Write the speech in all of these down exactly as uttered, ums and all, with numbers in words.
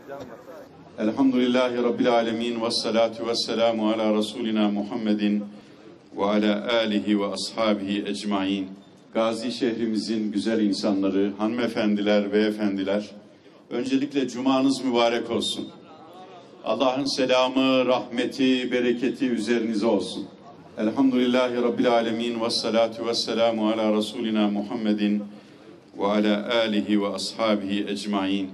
Elhamdülillahi Rabbil alemin ve salatu ve selamu ala Resulina Muhammedin ve ala alihi ve ashabihi ecmain. Gazi şehrimizin güzel insanları, hanımefendiler, beyefendiler, öncelikle cumanız mübarek olsun. Allah'ın selamı, rahmeti, bereketi üzerinize olsun. Elhamdülillahi Rabbil alemin ve salatu ve selamu ala Resulina Muhammedin ve ala alihi ve ashabihi ecmain.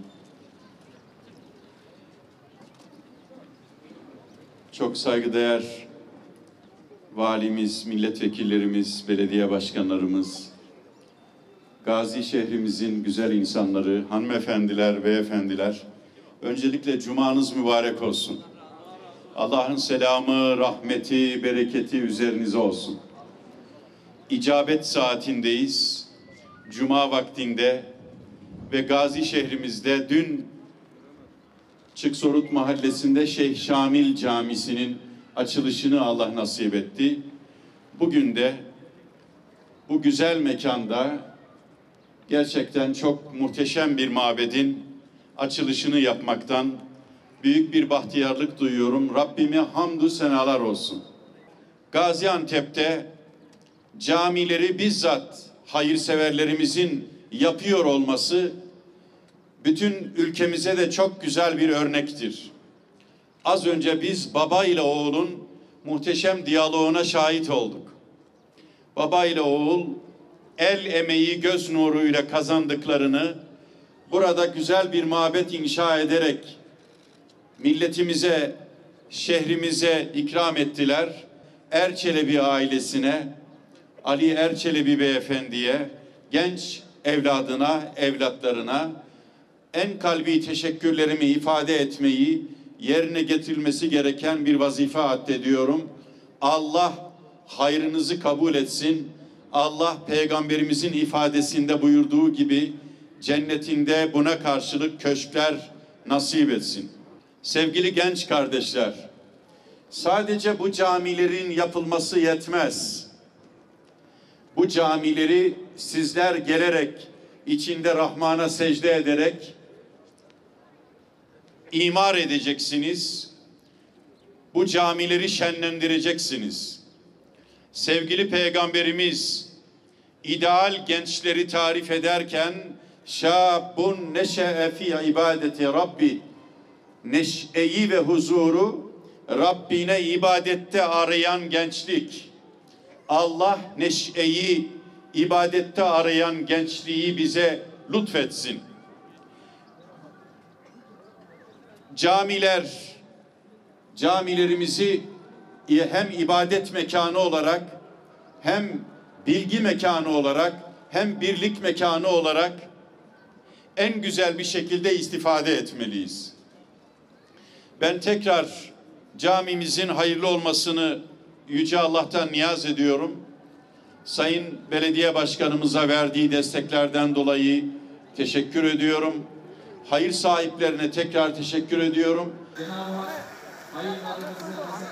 Çok saygıdeğer valimiz, milletvekillerimiz, belediye başkanlarımız, Gazi şehrimizin güzel insanları, hanımefendiler, beyefendiler, öncelikle cumanız mübarek olsun. Allah'ın selamı, rahmeti, bereketi üzerinize olsun. İcabet saatindeyiz. Cuma vaktinde ve Gazi şehrimizde dün Çıksorut Mahallesi'nde Şeyh Şamil Camisi'nin açılışını Allah nasip etti. Bugün de bu güzel mekanda gerçekten çok muhteşem bir mabedin açılışını yapmaktan büyük bir bahtiyarlık duyuyorum. Rabbime hamdü senalar olsun. Gaziantep'te camileri bizzat hayırseverlerimizin yapıyor olması bütün ülkemize de çok güzel bir örnektir. Az önce biz baba ile oğulun muhteşem diyaloğuna şahit olduk. Baba ile oğul el emeği göz nuruyla kazandıklarını burada güzel bir mabet inşa ederek milletimize, şehrimize ikram ettiler. Erçelebi ailesine, Ali Erçelebi beyefendiye, genç evladına, evlatlarına en kalbi teşekkürlerimi ifade etmeyi, yerine getirilmesi gereken bir vazife addediyorum. Allah hayrınızı kabul etsin. Allah peygamberimizin ifadesinde buyurduğu gibi cennetinde buna karşılık köşkler nasip etsin. Sevgili genç kardeşler, sadece bu camilerin yapılması yetmez. Bu camileri sizler gelerek, içinde Rahman'a secde ederek imar edeceksiniz. Bu camileri şenlendireceksiniz. Sevgili Peygamberimiz ideal gençleri tarif ederken şâbun neşe'e fî ibadeti Rabbi, neşeyi ve huzuru Rabbine ibadette arayan gençlik. Allah neşeyi ibadette arayan gençliği bize lütfetsin. Camiler, camilerimizi hem ibadet mekanı olarak, hem bilgi mekanı olarak, hem birlik mekanı olarak en güzel bir şekilde istifade etmeliyiz. Ben tekrar camimizin hayırlı olmasını Yüce Allah'tan niyaz ediyorum. Sayın Belediye Başkanımıza verdiği desteklerden dolayı teşekkür ediyorum. Hayır sahiplerine tekrar teşekkür ediyorum. Cenab-ı Hak hayırlarınızı